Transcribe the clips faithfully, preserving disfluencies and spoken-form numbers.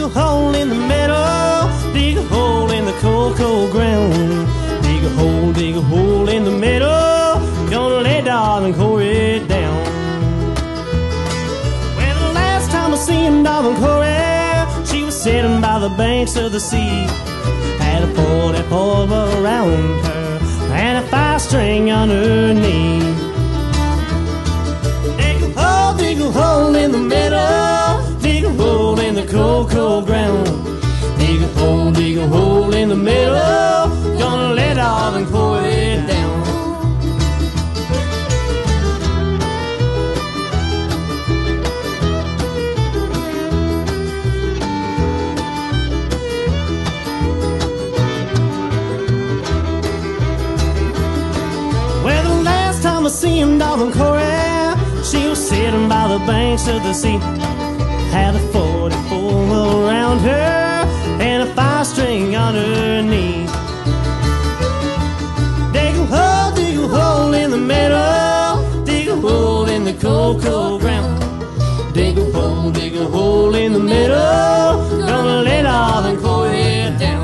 a hole in the meadow, dig a hole in the cold, cold ground. Dig a hole, dig a hole in the meadow, gonna lay darling Corey down. Well, the last time I seen darling Corey, she was sitting by the banks of the sea. Had a forty-four around her and a five-string on her knee. Dig a hole, dig a hole in the meadow, dig a hole in the cold, cold ground. Dig a hole, dig a hole in the meadow, gonna let darling Corey down. Well, the last time I seen darling Corey, she was sitting by the banks of the sea. Had a forty-four around her and a five-string on her knee. Dig a hole, dig a hole in the meadow, dig a hole in the cold, cold ground. Dig a hole, dig a hole in the meadow, gonna lay darling Corey down.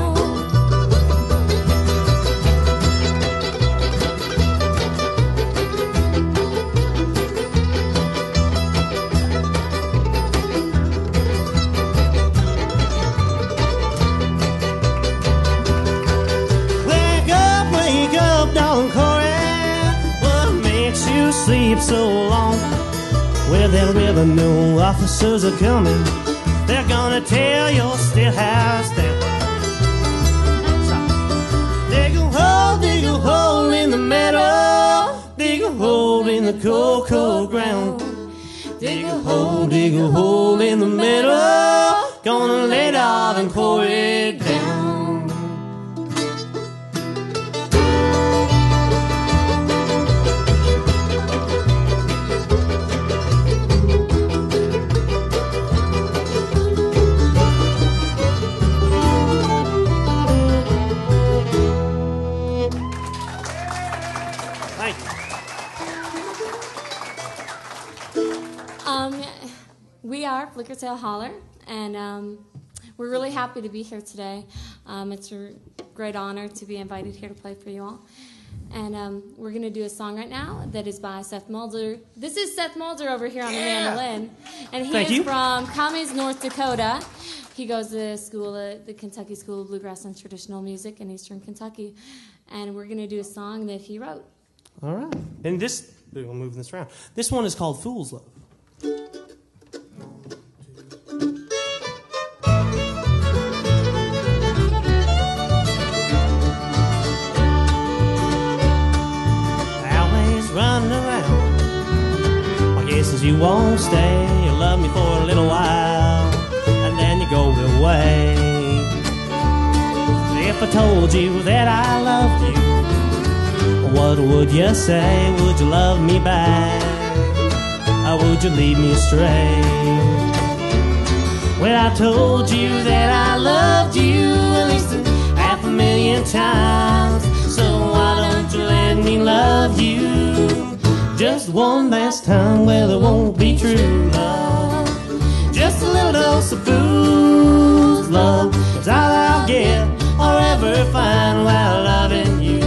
Sleep so long. Well, that revenue officers are coming. They're gonna tear your still house down. So, dig a hole, dig a hole in the meadow, dig a hole in the cold, cold ground. Dig a hole, dig a hole in the meadow, gonna lay darling Corey down. We are Flickertail Holler, and um, we're really happy to be here today. Um, it's a great honor to be invited here to play for you all. And um, we're going to do a song right now that is by Seth Mulder. This is Seth Mulder over here on the yeah. mandolin. And he Thank is you. from Commies, North Dakota. He goes to school at the Kentucky School of Bluegrass and Traditional Music in Eastern Kentucky. And we're going to do a song that he wrote. All right. And this, we'll move this around. This one is called Fool's Love. Running around, my guess is you won't stay. You love me for a little while, and then you go away. If I told you that I loved you, what would you say? Would you love me back, or would you lead me astray? Well, I told you that I loved you at least a half a million times, so why don't you let me love you just one last time? Well, it won't be true love, just a little dose of fool's love is all I'll get or ever find while loving you.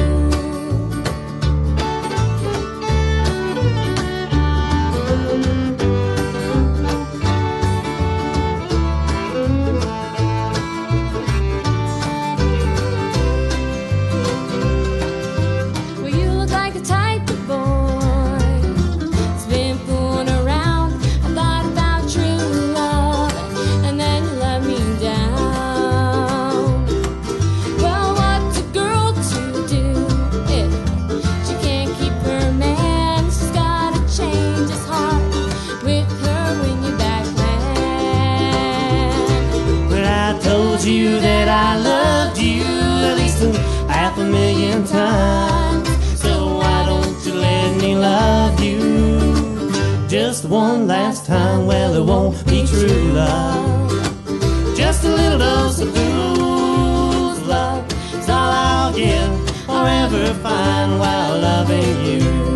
You that I loved you at least a half a million times, so why don't you let me love you just one last time? Well, it won't be true love, just a little dose of fool's love is all I'll get or ever find while loving you.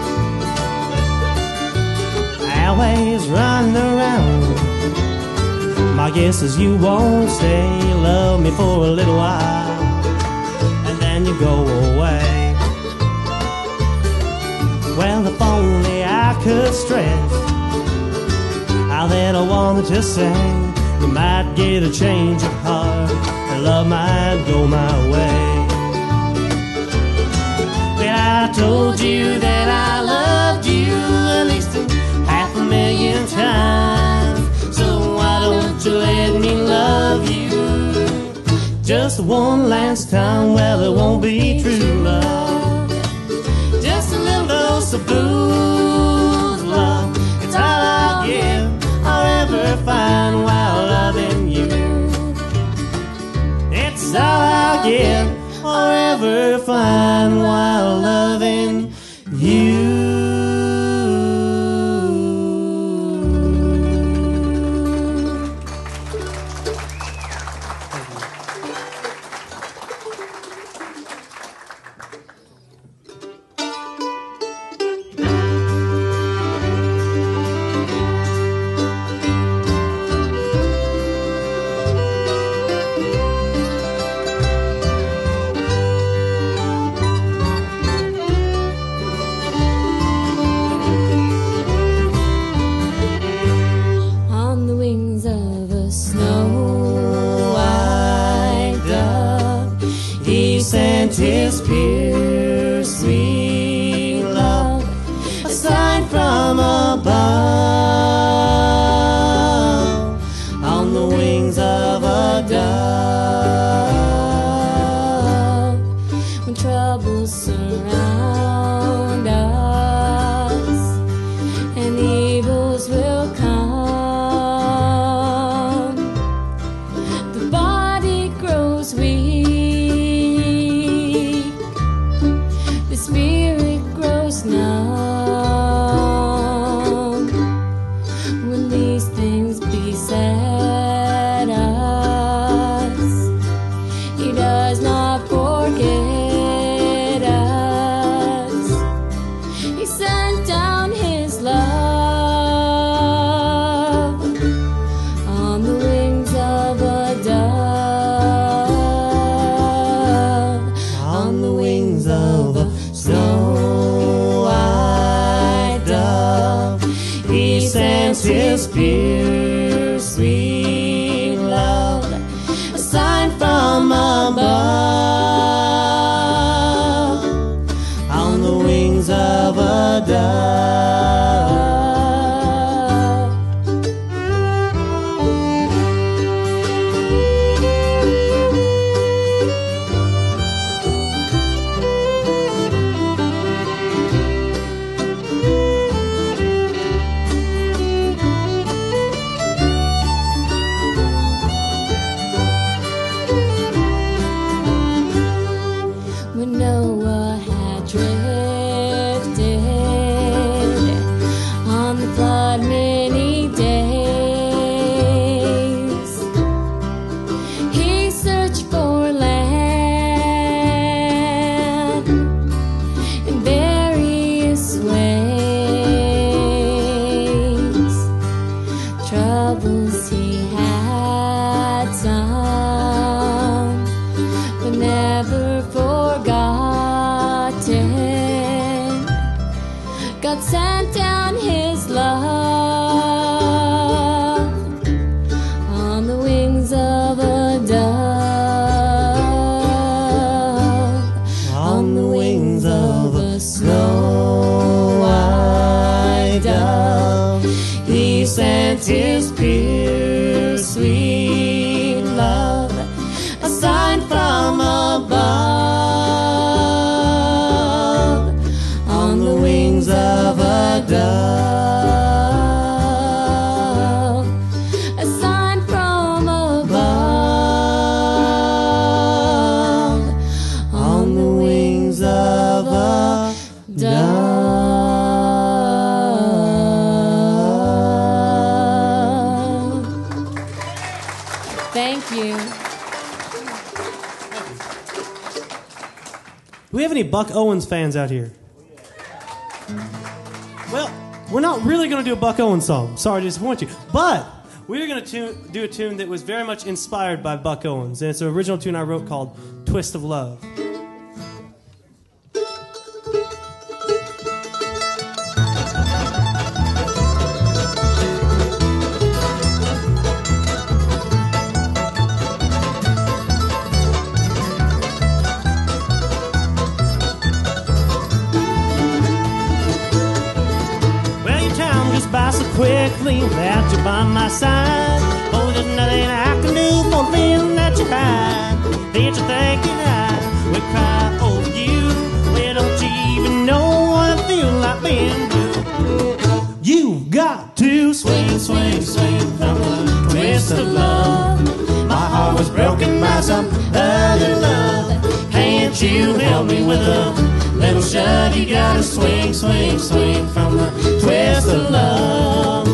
Always running around, I guess as you won't stay, love me for a little while, and then you go away. Well, if only I could stress how that I wanted to say, you might get a change of heart, and love might go my way. Well, I told you that I loved you at least half a million times, so why don't you let me love you just one last time? Well, it won't be true love, just a little dose of booze love. It's all I'll give or ever find while loving you. It's all I'll give or ever find while loving you. His pure, sweet love, a sign from above, on the wings of a dove. When troubles surround us and evils will come, the body grows weak, spirit grows numb. When these things beset us, He does not forget us. He sent down His love on the wings of a dove, on the wings of a snow-white dove. He sends His pure, sweet love, a sign from above, on the wings of a dove. When Noah had drifted on the flood many days, he searched for land in various ways. Troubles he had some, but never forgotten. God sent down His love on the wings of a dove, on the wings of a snow-white dove. He sent His pure, sweet love, a sign from above, on the wings of a dove, a sign from above, on the wings of a dove. Thank you. Do we have any Buck Owens fans out here? Well, we're not really going to do a Buck Owens song. Sorry to disappoint you. But we're going to do a tune that was very much inspired by Buck Owens, and it's an original tune I wrote called Twist of Love. By so quickly that you're by my side. Oh, there's nothing I can do for the feeling that you hide. Did you think that I would cry over you? Well, don't you even know what I feel like being blue? You've got to swing, swing, swing from the twist of love. My heart was broken by some other love. Can't you help me with a little shove? You gotta swing, swing, swing from the twist of love.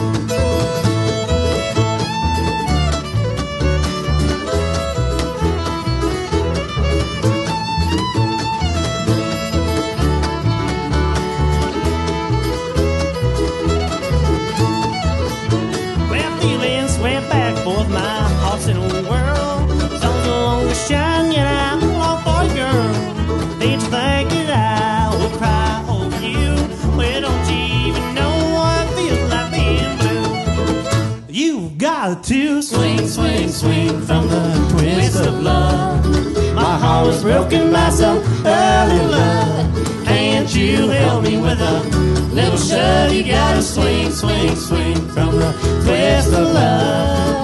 Well, feelings went back and forth, my heart's in a whirl. Sun's no longer shine, yet I long for you, girl. Did you think that I would cry over you? Well, don't you even know what I feel like being blue? You've got to swing, swing, swing from the twist of love. My heart was broken by some early love. Can't you help me with a little shove? You gotta swing, swing, swing from the twist of love.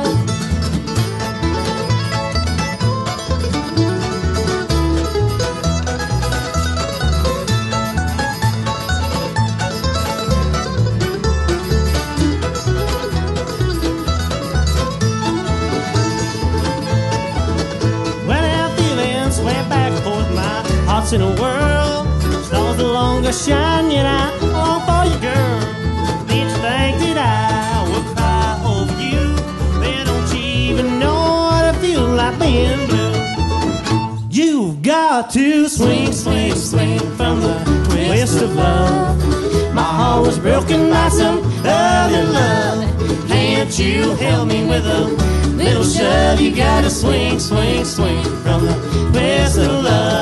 Hearts in a whirl, stars no longer shine, yet I long for you, girl. Did you think that I would cry over you? Then don't you even know what I feel like being blue? You've got to swing, swing, swing from the twist of love. My heart was broken by some other love. Can't you help me with a little shove? You gotta swing, swing, swing from the twist of love.